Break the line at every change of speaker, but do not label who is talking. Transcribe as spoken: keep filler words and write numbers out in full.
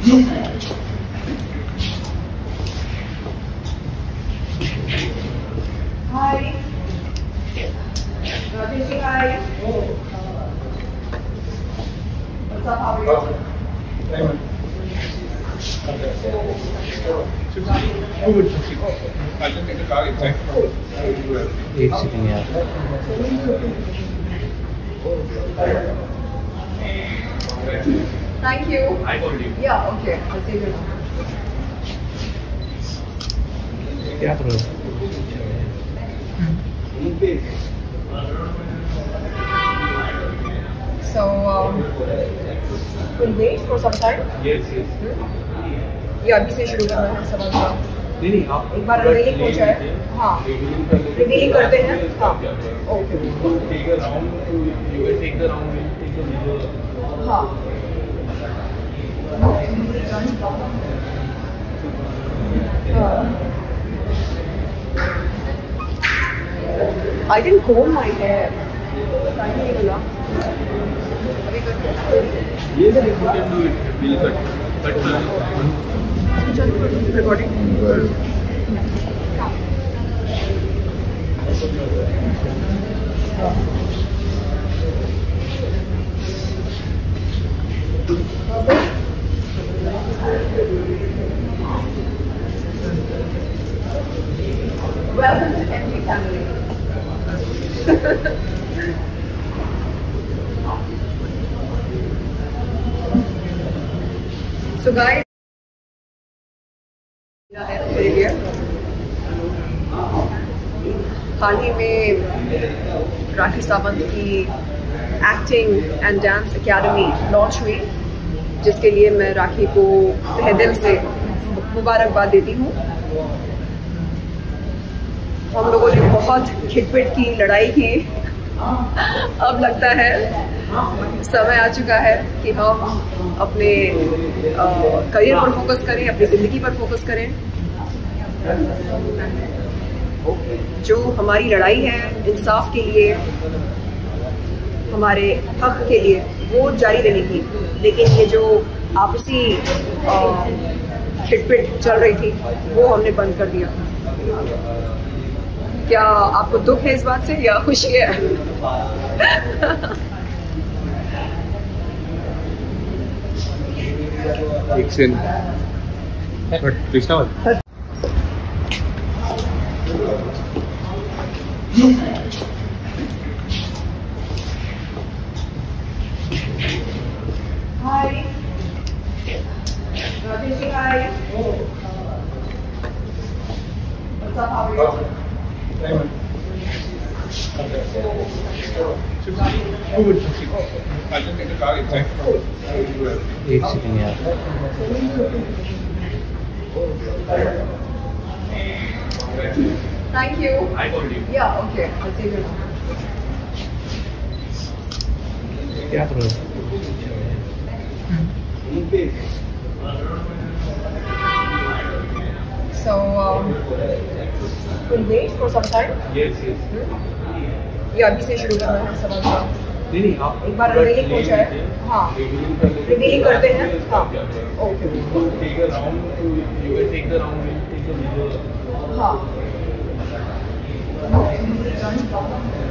Hi. Rajesh, hi. What's up? How are you?
एक second यार।
Thank you. Yeah, okay. I'll see you now.
क्या करो?
So, um, we'll wait for some time.
Yes, yes.
ये अभी से शुरू करना है सवाल का।
नहीं नहीं आप
एक बार रिवीलिंग हो जाए। हाँ। रिवीलिंग करते हैं। हाँ। Okay.
take a round to you will take the round will take the video
हाँ। I didn't comb my hair. Time नहीं मिला। अभी करते हैं।
yes you can do it we'll cut cut the
recording. Welcome to the M G family. So guys, मेरे लिए हाल ही में राखी सावंत की acting and dance academy launch हुई, जिसके लिए मैं राखी को तहे दिल से मुबारकबाद देती हूँ। हम लोगों ने बहुत खिटपिट की, लड़ाई की। अब लगता है समय आ चुका है कि हम अपने करियर पर फोकस करें, अपनी जिंदगी पर फोकस करें। जो हमारी लड़ाई है इंसाफ के लिए, हमारे हक के लिए, वो जारी रहेगी। लेकिन ये जो आपसी खिटपिट चल रही थी वो हमने बंद कर दिया। क्या आपको दुख है इस बात से या खुशी है?
एक second but Krishna
Hi. Rajesh, hi. What's up? How are you?
एक सेकंड यार।
Thank you. Yeah, okay. I'll see you now.
क्या करो?
So, um, we'll wait for some time.
yes yes
ये अभी से शुरू करना है सवाल का।
नहीं नहीं आप
एक बार रिवीलिंग हो जाए। हाँ। रिवीलिंग करते हैं। हाँ। Okay.
take a round to you will take the round will take the video
हाँ।